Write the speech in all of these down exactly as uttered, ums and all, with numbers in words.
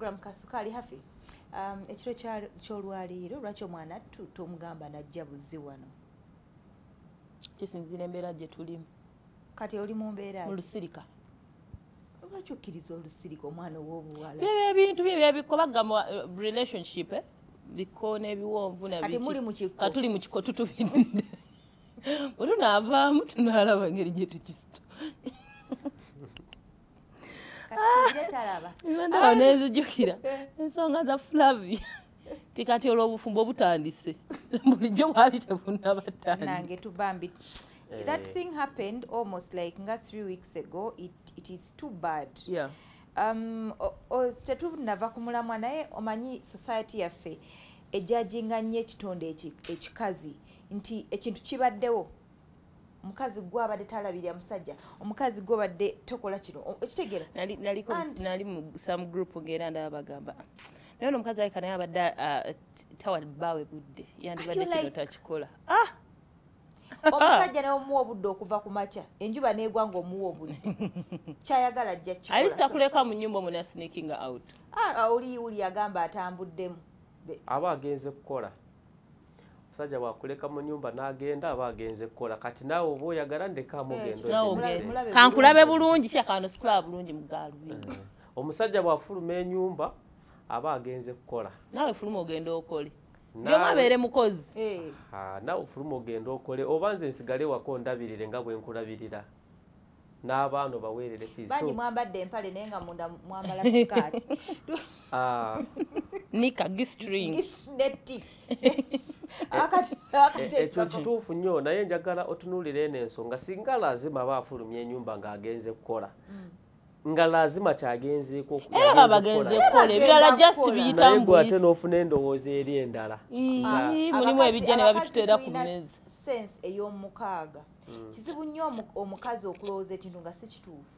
program Kasukali Hafi. Um, ekiro ky'olwaliiro lwaki omwana tomugamba najja buzzi wano? Kisinzira embeera gye tulimu. Kati oli mu mbeera mu lusirika. Lwaki okkiriza olusirika omwana ow'obuwala? Bye ebintu bye byebikobaga mu relationship eh? Biko n'ebiwonvu na biki. Kati muli mu kiko. Kati tuli mu kiko tutubidde. Bwe tunaavaamu tunaalaba engeri gye tukisito. Ndaba nezijjukira ensonga za Flavia tikati olw'obufumbo butandise bulijjo bwali tebunnabataani nange tubambi. That thing happened almost like nga three weeks ago. It, it is too bad. Yeah. Um, tetunava ku mulamwa naye omanyi society yaffe ejjajinga nnyo ekitonde ekikazi nti ekintu kibaddewo omukazi gwe abadde talabirira musajja, omukazi gwe abadde tokola kino ekitegeera. Nali naliko nali mu some group ng'era ndaba bagamba naye omukazi aleka naye abadde tawa bbaawe budde yandibadde kino takikola. Ah! Omusajja naye omuwa obudde okuva ku makya enjuba n'egwa ng'omuwa obudde kyayagala ajja kikola. Ali sitakuleka mu nnyumba omuna sneaking out. Ah, oli uli yagamba atambuddemu. Aba agenze kukola. Musajja bwakuleka mu nyumba n'agenda aba agenze kukola. Kati naawe oba oyagala ndeka amugendo. Kankulabe bulungi kyakano sikula bulungi mu gaalubindi. Omusajja bwafuluma ennyumba aba agenze kukola. Naawe fuluma ogenda okole. Ndio mabeere mukozi. Eh. Ha, naawe fuluma ogenda okole. Oba nze nsigale wako ndabirire nga bwe nkulabirira. N'abaano baweerere fiiso. Banyi mwambadde empale naye nga munda mwambala sikaati. Ah. Nika gistring. Neti. Akati akati. Ekyo kituufu nnyo naye njagala otunuulire eno ensonga singa lazima baafulumya ennyumba ng'agenze kukola. Nga lazima kyagenzeeko okukola. Era bagenze kukola ebirala just biyita mbu ate n'ofuna endowooza eri endala. Mulimu ebijja ne babituteera ku mmeeza. Sense ey'omukaaga. Kizibu nnyo omukazi okulowooza ekintu nga si kituufu.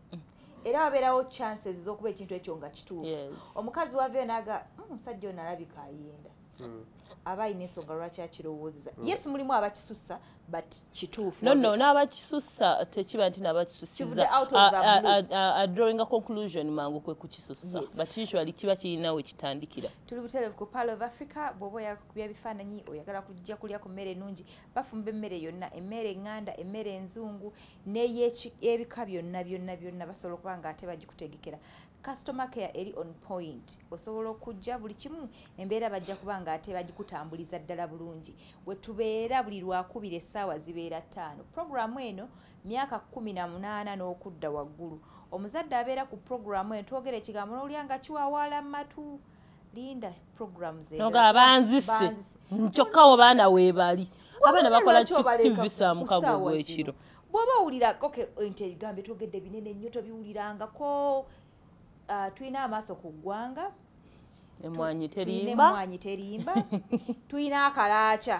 Era wabeerawo chances z'okuba ekintu ekyo nga kituufu. Omukazi wavyo naga omusajja ono alabika ayenda. Aba ayina ensonga lwaki akirowoozeza. Yes, mulimu abakisussa but kituufu. No, no, n'abakisussa tekiba nti n'abakisussiza drawing a conclusion mangu kwe kukisussa. But usually kiba kirina we kitandikira. Tuli butereevu ku Pearl of Africa bw'oba oyakubya ebifaananyi oyagala kujja kulya ku mmere ennungi bafumba emmere yonna emmere eŋŋanda emmere enzungu n'ey'ebika byonna byonna byonna basobola okuba nga ate bagikutegekera. Customer care eri on point. Osobola okujja buli kimu embeera bajja kuba nga ate bagikutambuliza ddala bulungi. We tubeera buli lwakubira essaawa zibeera ttaano. Programu eno myaka kkumi na munaana n'okudda waggulu. Omuzadde abeera ku programu eno twogera ekigambo n'olya nga kiwawaala mu matu. Linda programu ze. Noga banzise. Kyokka wo baana weebali. Abaana bakola T V saa mukago gw'ekiro. Bw'oba owulira okay ente egambe twogedde binene nnyo tobiwulirangako. Uh, tuina amaaso ku ggwanga emwanyi terimba emwanyi terimba tuina akalaaca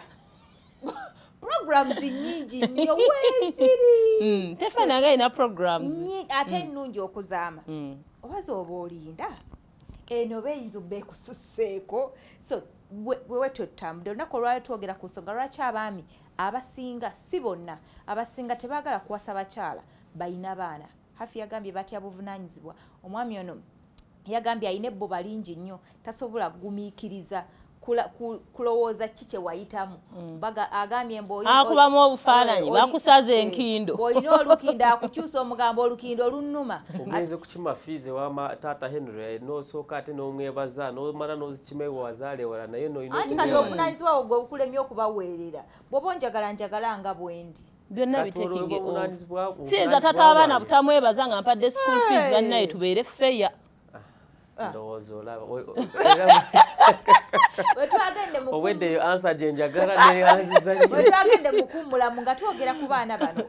programs nyingi nnyo weeziri mm, tefaananga ina programs ate nnungi okuzaama mm. obaza oba olinda eno beeyinza beekususseeko so wewe tutambudde olunaku olwali twogera ku nsonga lwaki abaami abasinga si bonna abasinga tebaagala kuwasa bakyala balina baana. Hafi yagambye batya buvunaanyizibwa. Omwami ono yagambye ayina ebboba lingi nnyo tasobola gumiikiriza kulowooza ki kye wayitamu. Baga agambye mbu akubamu obufaananyi bakusaza enkindo. Bw'olina olukindo akukyusa omugambo olukindo olunnuma. Ogenze kukima fiizi wa taata Henry n'osooka ate n'omwebaza n'omala n'ozikimewa wazaale wala naye n'olina anti kati obuvunaanyizibwa gwe bukulemye okubaweerera. Bw'oba njagala njagala nga bwendi. Byonna bitekinge siyinza tata abaana butamwebaza nga mpadde school fees bannaye tubeere feya. Ndowooza olaba obweddeyo ansa gye njagala neyanzizanyo. Bwe twagende mu kummulamu nga twogera ku baana bano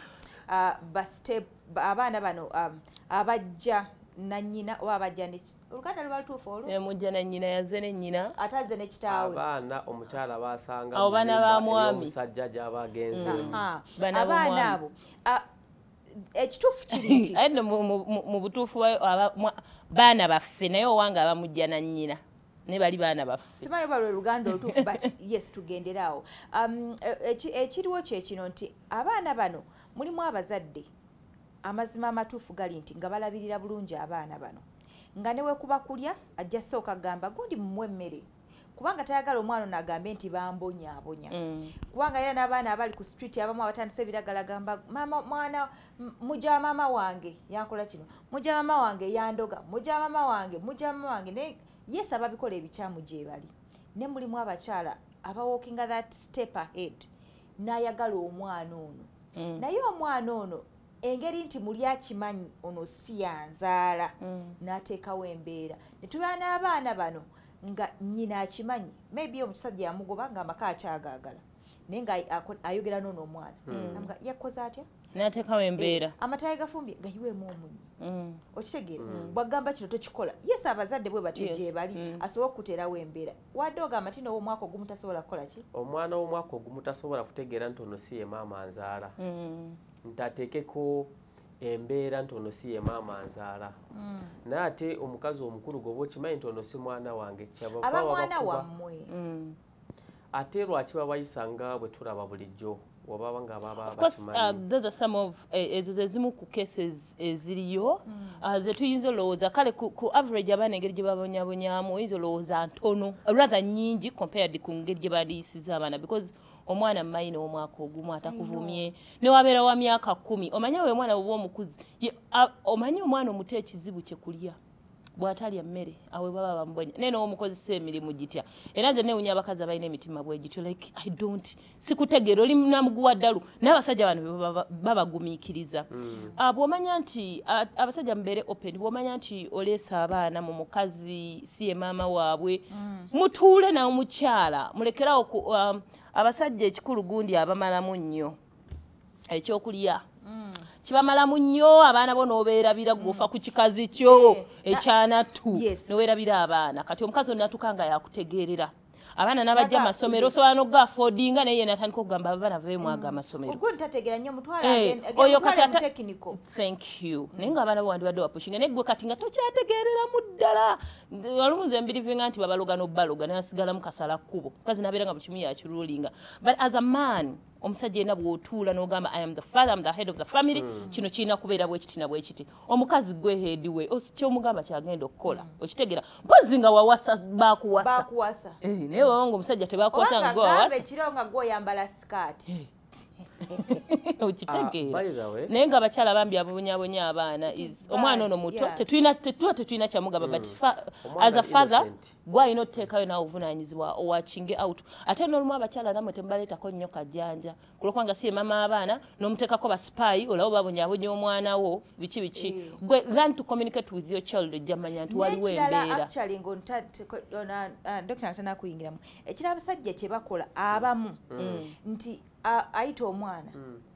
abaana bano abajja nannyina oba abajja oluganda luba lutuufu olwo emujja nannyina yazze nennyina ate azze ne kitaawe abaana omukyala baasanga abo baana ba mwami omusajja gy'aba agenze abaana abo ekituufu kiri nti aye mu butuufu baana baffe naye owanga abamujja nannyina ne bali baana baffe simanyi oba lwe luganda olutuufu but yes tugenderaawo. Ekiriwo kye kino nti abaana bano mulimu abazadde amazima amatuufu gali nti nga balabirira bulungi abaana bano nga newe kuba kulya ajja sooka gamba gundi mumwe emmere kubanga tayagala omwana ono agambe nti bambonyaabonya mm. kubanga era n'abaana abali ku street abamu abatandise ebiragala gamba mama mwana muja mama wange yankola kino muja mama wange yandoga muja mama wange muja mama wange ne yes ababikola ebikyamu gye bali ne mulimu abakyala aba walking that step ahead n'ayagala omwana ono mm. naye omwana ono engeri nti muli akimanyi ono si yanzaala mm. n'ateekawo embeera ne tubeera n'abaana bano nga nyina akimanyi maybe omusajja yamugoba nga amaka akyagaagala naye nga ayogera n'ono omwana mm. nga yakoze atya n'ateekawo embeera eh, amatayi gafumbye gayiweemu omunyi mm. okitegeera mm. bwagamba kino tokikola yes abazadde bwe batyo gye yes. bali mm. asobola okuteerawo embeera wadde ogamba ti n'owomwaka ogumu tasobola kukola ki omwana w'omwaka ogumu tasobola kutegeera nti ono si ye maama nzaala mm. nti ateekeko embeera nti ono si ye maama nzaala mm. naye ate omukazi omukulu gwoba okimanyi nti ono si mwana wange aba mwana wammwe mm. ate lwaki babayisanga bwe tulaba bulijjo wababa nga baba of course uh, those are some of ezo uh, zezimu ku cases eziriyo mm. uh, ze tuyinza olowooza kale ku, ku average abaana engeri gye babonyabonyamu oyinza olowooza ntono rather nyingi compared ku ngeri gye baliyisiza abaana because omwana mayina omwaka ogumu atakuvumye ne wabeera wa myaka kumi omanye we mwana bwoba omukuzi uh, omanye omwana omuto ekizibu kye kulya bw'atalya mmere awe baba bamubonya nene omukozesa emirimu gitya era nze newunya abakazi abalina emitima bwe gityo like I don't sikutegeera oli namuguwa ddalu n'abasajja bano babagumiikiriza mm. uh, bw'omanya nti uh, abasajja mubeere open bw'omanya nti oleesa abaana mu mukazi si ye maama waabwe mm. mutuule nawo mukyala mulekerawo um, abasajja ekikulu gundi abamalamu nnyo ekyokulya mm. kibamalamu nnyo abaana bo n'obeerabira gwofa ku kikazi kyo ekyanattu n'oweerabira abaana kati omukazi onnatukanga yakutegeerera abaana n'abajja amasomero osobola n'ogaafodinga naye natandika okugamba abaana babe mwaga amasomero oyo kati thank you naye nga abaana bo wandibadde wapushinga naye gwe kati nga tokyategeereramu ddala walumuze mbirivinga nti babaloga n'obbaloga nasigalamu kasala kkubo mukazi n'abeera nga bukimu yakirulinga but as a man omusajja yena bw'otuula n'ogamba I am the father, I am the head of the family mm. kino kirina kubeera bwe kiti na bwe kiti omukazi gwe head we kyomugamba kyagenda okukola mm. okitegeera mpozi nga wawasa bakuwasa bakuwasa eh naye wabanga omusajja tebakuwasa nga wawasa ekiro nga gwe oyambala skirt okitegeera naye nga abakyala bambi abonyabonya abaana omwana ono muto tetulina tetulina kyamugamba but as a father gwalina otuteekayo nawe obuvunaanyizibwa owakinge out ate n'olumu abakyala namwe temubaleetako nnyo kajjanja kulwokubanga si ye maama abaana n'omuteekako basipaayi olabo babonyabonya omwana wo biki biki gwe learn to communicate with your child ojja manya nti waliwo embeera dokita natana kuyingiramu ekira abasajja kye bakola abamu nti ayita omwana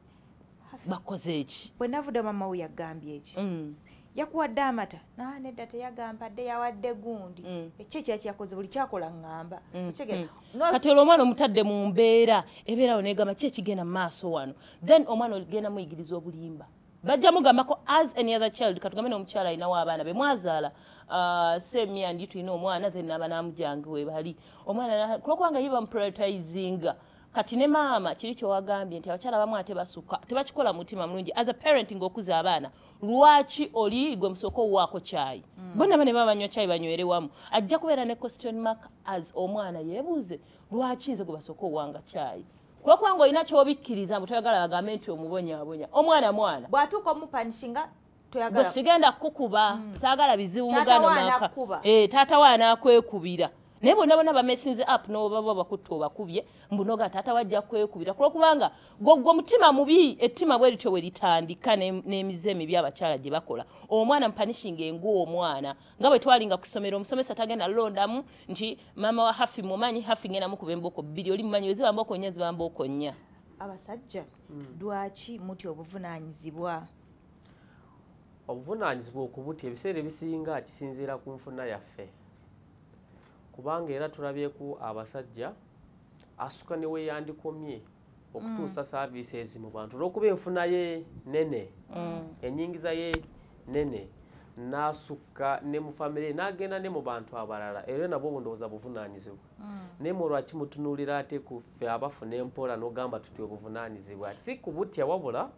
bakoze eki bwe navudde mama we yagambye eki yakuwadde amata nedda teyagampadde yawadde gundi ekyo ekya kyakoze buli kyakola ngamba kati olwo omwana omutadde mu mbeera ebeerawo negamba ki ekigenda mu maaso wano then omwana ogenda muyigiriza obulimba bajja mugambako as any other child katugambe n'omukyala alinawo abaana be mwazaala semi andi tulina omwana then naaba namujange we bali omwana kulwokubanga ye bamuprioritizinga kati ne maama kiri kyowagambye nti abakyala bamu ate basukka tebakikola mutima mulungi as a parent ng'okuza abaana lwaki oli gwe musooka owaako kyayi mm. bonna bane baba banywa kyayi banywere wamu ajja kubeera ne question mark as omwana yeebuuze lwaki nze gwe basooka owanga kyayi kulwokubanga olina kyobikkiriza mbu toyagala bagambe nti omubonyaabonya omwana mwana bw'atuuka omupanishinga gwe sigenda kukuba mm. saagala bizibu mugano maka eh, taata waana akwekubira naye bonna bonna bamesinze up n'obaba bakutta obakubye mbunoga taata wajja kwekubira kulwokubanga gwe mutima mubi ettima bwe lityo we litandika n'emize emibi abakyala gye bakola omwana mpanishinga enguwa omwana nga bwe twalinga ku ssomero omusomesa tagenda londamu nti maama wa hafi mumanyi hafi ngenda mukuba embooko bbiri oli mumanyi weziba mbooko nnya ziba mbooko nnya abasajja lwaki muti obuvunaanyizibwa obuvunaanyizibwa okubutya ebiseera ebisinga kisinziira ku nfuna yaffe kubanga era tulabyeku abasajja asuka ne we yandikomye okutuusa services mu bantu olw'okuba enfuna ye nene ennyingiza ye nene n'asukka ne mu famire n'agenda ne mu bantu abalala era nabwo bundowooza buvunaanyizibwa naye mu lwaki mutunuulira ate ku ffe abafuna empola n'ogamba tuti obuvunaanyizibwa si kubutya wabula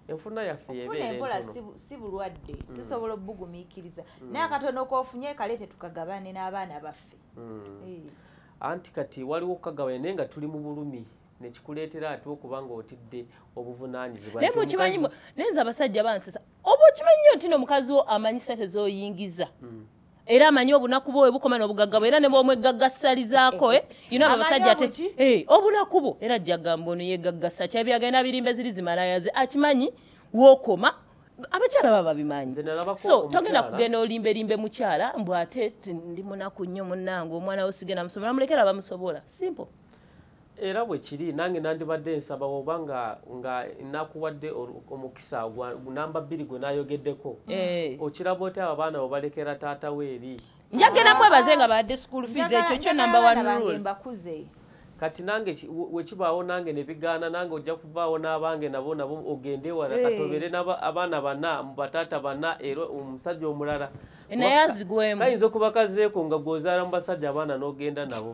enfuna yaffe yebeera empola si bulwadde tusobola obugumiikiriza naye akatono koofunye kaleete tukagabane n'abaana baffe anti kati waliwo okukagabane naye nga tuli mu bulumi nekikuleetera ate okuba nga otidde obuvunaanyizibwa naye mukimanyi nenza abasajja bansisa oba okimanyi nti n'omukazi wo amanyi sente z'oyingiza era amanyi obunaku bwo bukoma n'obugagga bwo era ne bw'omwegagasalizaako yino abasajja ate obunaku bwo era ajja gamba ono yegaggasa kyabyagenda birimbe ziri zimalayaze akimanyi wookoma abakyala baba bimanyi so togenda kugenda olimberimbe mukyala mbw ate ndi munaku nnyo munnange omwana wo sigenda musomera mulekera bamusobola simple era bwe kiri nange nandibadde nsaba oba nga nga nakuwadde omukisa namba bbiri gwe nayogeddeko okiraba oti abo abaana bobalekera taata we eri njagenda mwebaze nga badde school fees ekyo kyo namba one rule kati nange wekibaawo nange nebigaana nange ojja kuvaawo n'abange nabo nabo ogende wala katobere abaana bana mubataata bana era omusajja omulala naye azigwemu kayinza okuba kazeeko nga gwozaala mu basajja abaana n'ogenda nabo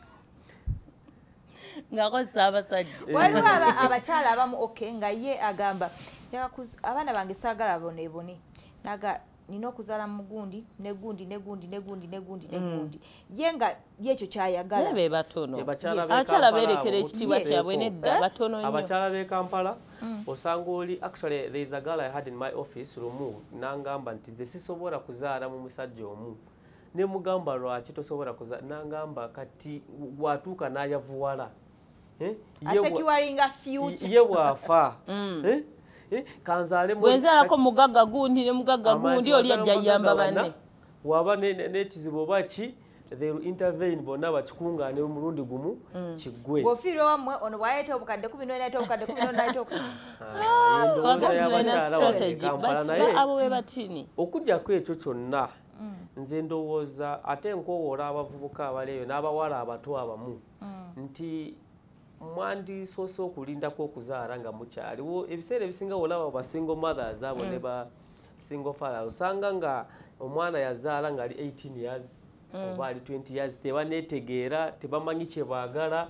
ngakozesa abasajja waliwo abakyala abamu okay nga ye agamba abaana bange saagala boneebone naga nina okuzaala mu gundi negundi negundi negundi negundi negundi ye nga yekyo kyayagala be batono abakyala beerekera ekitiibwa kyabwe nedda batono nnyo abakyala b'e Kampala osanga oli actually there is a girl I had in my office rumu nangamba nti nze sisobola kuzaala mu musajja omu ne mugamba lwaki tosobola kuzaala nangamba kati bwatuuka n'ayavuwala asecuringa future ye bwafa kanzaale bwenzaalako mugagga gundi ne mugagga gundi oli ajja yamba banne waba n'ekizibu oba ki they will intervene bonna bakikungaane omulundi gumu kiggwe bw'ofiirwa wammwe ono bw'aleeta obukadde kumi n'oleeta obukadde kumi n'oleeta abo be batini okujjako ekyo kyonna nze ndowooza ate nkowoola abavubuka abaleeyo n'abawala abato abamu nti mwandisoose okulindako okuzaala nga mukyaliwo ebiseera ebisinga olaba ba single mothers abo ne ba single fathers osanga nga omwana yazaala nga ali eighteen years oba ali twenty years tebaneetegeera tebamanyi kye baagala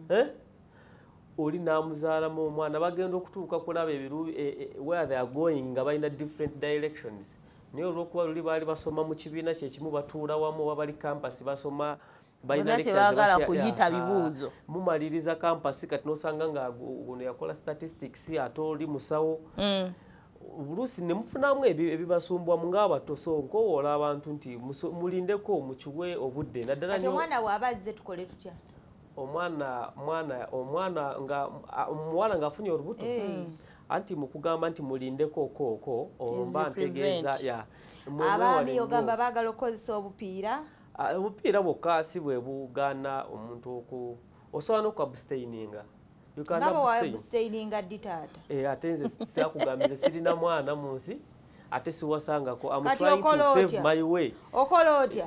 oli n'amuzaalamu omwana bagenda okutuuka kulaba ebiru where they are going nga balina different directions naye olw'okuba luli baali basoma mu kibiina kyekimu batuula wamu oba bali campus basoma baagala kuyita bibuuzo mumaliriza campus kati nosanga nga ono yakola statistics ate oli musawo oluusi ne mufunamu ebibasumbwamu ng'abato so nkowoola abantu nti mulindeko mukiwe obudde naddala ati omwana bw'aba azze tukole tutya omwana mwana omwana nga omuwala ng'afunye olubuto anti mukugamba nti mulindeko kooko omba ntegeeza ya abaami ogamba baagala okukozesa obupiira obupiira bwokka si bwe bugaana omuntu oku osobola n'okuabstaininga ngabo wa abstaininga ddi taata ate nze sakugambire sirina mwana mu nsi ate siwasangako am trying to pave my way okola otya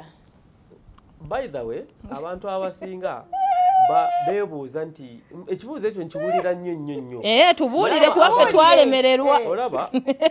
by the way abantu abasinga beebuuza nti ekibuuzo ekyo nkibuulira nnyo nnyo nnyo ee tubuulire tuwaffe twalemererwa olaba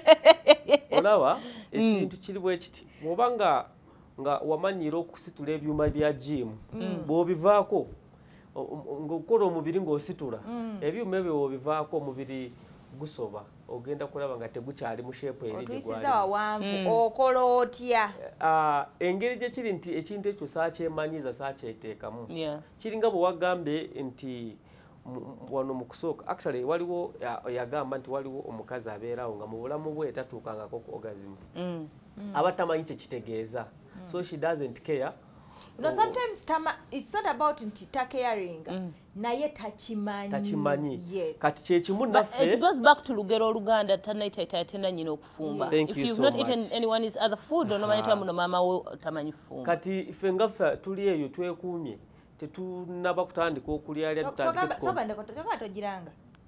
olaba ekintu kiri bwe kiti bw'oba nga nga wamanyiira okusitula ebyuma bya jimu bw'obivaako ng'okola omubiri ng'ositula ebyuma ebyo bw'obivaako omubiri gusoba ogenda kulaba nga tegukyali mu sheepu eri otuyisiza wawanvu okola otya engeri gye kiri nti ekintu ekyo saakyemanyiza saakyeteekamu kiringa bwe wagambye nti wano mu kusooka actually waliwo yagamba nti waliwo omukazi abeerawo nga mu bulamu bwe tatuukangako ku orgasm aba tamanyi kyekitegeeza so she doesn't care no sometimes tama it's not about nti ta caring naye takimanyi takimanyi yes kati kyekimu naffe it goes back to lugero oluganda tanaitaita tena nyina okufumba if you've not eaten anyone's other food onomanyi tamuno mama wo tamanyi fumba kati ife ngaffe tuli eyo twekuumye tetunaba kutandika okulyalya soga togiranga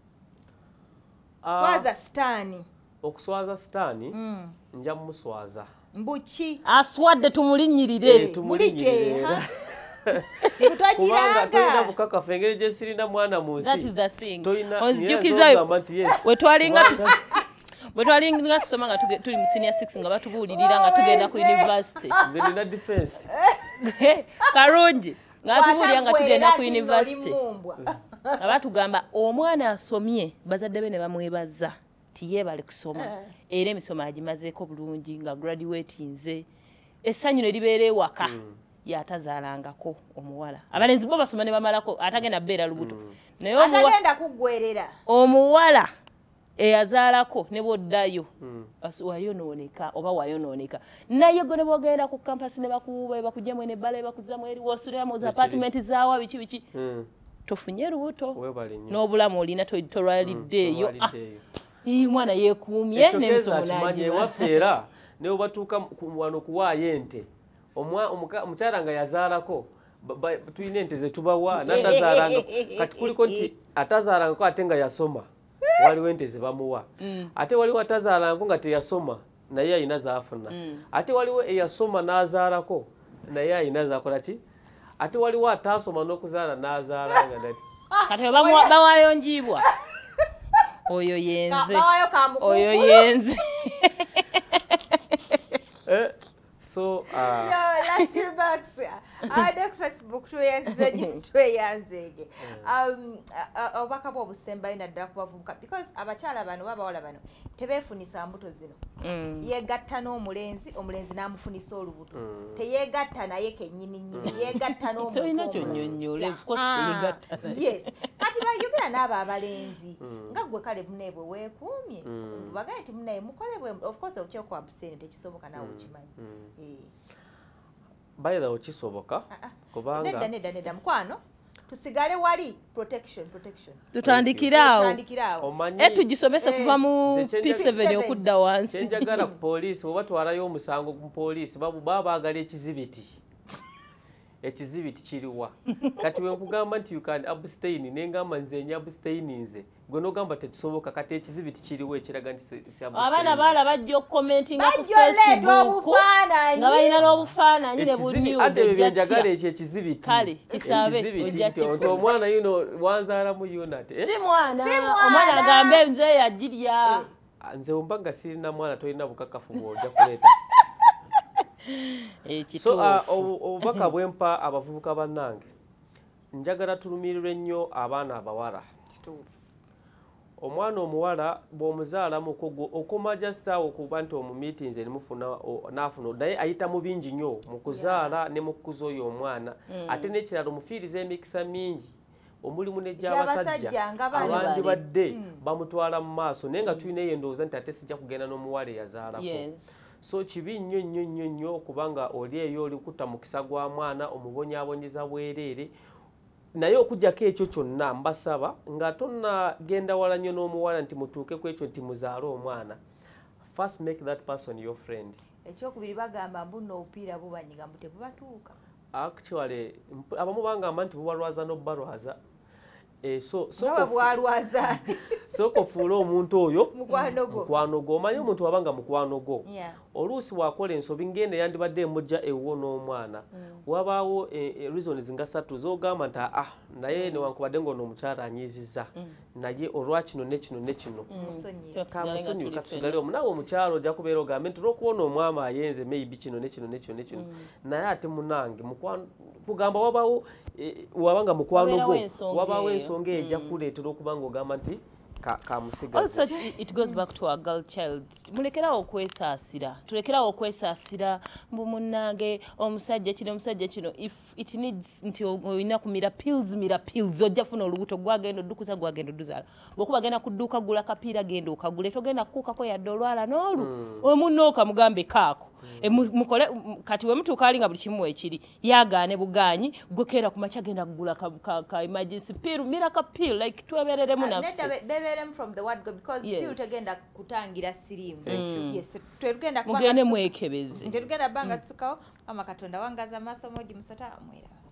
swaza sitaani okuswaza sitaani nja muswaza mbuki aswadde tumulinyirire tumulinyirire kubanga toyina bukakafu engeri gye sirina mwana mu nsi onzijukizayo we twalinga bwe twalinga tusoma nga tuli mu senior six nga batubuulirira nga tugenda ku university nze nina defense karungi nga tubuulira nga tugenda ku university nga batugamba omwana asomye bazadde be ne bamwebaza tiyebale kusoma era emisomo agimazeeko bulungi nga graduatinze essanyu ne libeera ewaka yatazaalangako omuwala abalenzi bo basoma ne bamalako atagenda beera lubuto naye atagenda kuggwerera omuwala eyazaalako ne boddayo wayonooneka oba wayonooneka naye gwe ne bogenda ku kampasi ne bakuba bakujjamu enebbala bakuzzamu eri wosulira mu apartment zaawa biki biki tofunye lubuto n'obulamu olina tolwaliddeeyo mwana yeekuumye n'emisomo n'agiwafeera ne batuuka wano kuwaayo ente omukyala nga yazaalako tulina ente ze tubawa natazaalanga kati kuliko nti atazaalangako ate nga yasoma waliwo ente ze bamuwa ate waliwo atazaalangako nga teyasoma naye ayina zaafuna ate waliwo eyasoma n'azaalako naye ayina zakola ki ate waliwo ataasoma n'okuzaala n'azaalanga dati kati bawaayo njiibwa oyo yenze oyo yenze so uh yo last remarks ade ku Facebook tweyanze tweyanzege um obaka bwo busembayo naddala ku bavubuka because abakyala bano babawala bano tebeefunisa mbuto zino yegatta n'omulenzi omulenzi n'amufunisa olubuto teyegatta naye kennyini nnyini yegatta n'omuntu toyina kyonnyonnyole of course yegatta yes kati bayogera n'abo abalenzi nga gwe kale muneebwe weekuumye bagaye ti munaye mukolebwe of course okyokwa abusene tekisoboka nawe okimanyi bayira okisoboka kubanga nedda nedda nedda mukwano tusigale wali protection protection tutandikiraawo e tugisomese kuva mu P seven okudda wansi kyenjagala ku poliisi oba twalayo omusango ku poliisi baba baagala ekizibiti ekizibiti kiriwa kati we nkugamba nti you can abstain nengamba nze nya abstain nze gwe nogamba tekisoboka kati ekizibiti kiriwo ekiraga nti si abstain abaana baala bajja okukomentinga ku Facebook nga balina n'obufaananyi ne bunyu ate byenjagala ekyo ekizibiti kale kisabe ojja nti omwana yuno wanzaalamu unit si mwana omwana agambe nze yagirya nze ombaga sirina mwana tolina bukakafu bw'ojja kuleeta so obubaka bwempa abavubuka bannange njagala tulumirirwe ennyo abaana abawala omwana omuwala bw'omuzaala mukogo okoma just awo okuba nti omumiitinze nemufuna naafuna naye ayita mu bingi nnyo mu kuzaala ne mu kukuza oyo omwana ate n'ekirala omufiiriza emikisa mingi omulimu n'egy'abasajja abandi badde bamutwala mu maaso naye nga tulina eyo endowooza nti ate sijja kugenda n'omuwala eyazaalako so kibi nnyo nnyo nnyo nnyo kubanga oli eyo oli kutta mukisa gwa mwana omubonyaabonyeza bwereere naye okujjako ekyo kyonna mbasaba nga tonnagenda wala nnyo n'omuwala nti mutuuke ku ekyo nti muzaale omwana first make that person your friend ekyokubiri bagamba mbu n'obupiira bubanyiga mbu tebubatuuka actually abamu bangamba nti bubalwaza n'obubalwaza so bwalwaza sooka ofuule omuntu oyo mukwano gwo omanyi omuntu wabanga mukwano gwo oluusi wakola ensobi ngenda yandibadde emujja ewuwo n'omwana wabaawo reasons nga ssatu z'ogamba nti ah naye newankubadde ng'ono omukyala anyiizizza naye olwa kino ne kino ne kino kamusonyiwe katusigale omu nawe omukyala ojja kubeera ogambe nti olw'okuwona omwama ayenze maybe kino ne kino ne kino ne kino naye ate munange kugamba wabaawo wabanga mukwano gwo wabaawo ensonga ejja kuleetera okuba ng'ogamba nti also it goes back to our girl child mulekerawo okwesaasira tulekerawo okwesaasira mbu munnange omusajja kino omusajja kino if it needs nti olina kumira pills mira pills ojja funa olubuto gwagenda oddukuza gwagenda odduzaala bw'okuba genda ku dduuka gula kapiira genda okagule togenda kukuukako yadde olwala n'olu omunooka mugambe kaako mukole kati we mutuuka ali nga buli kimu ekiri yagaane bugaanyi gwekeera ku makya genda kugula ka emergency pill mira ka pill like twebereremu naffe from the word go because yes. Pill tegenda kutangira sirimu yes twegenda kwa mugende mwekebeze twegenda banga tsukawo ama katonda wangaza maso moji musata mwera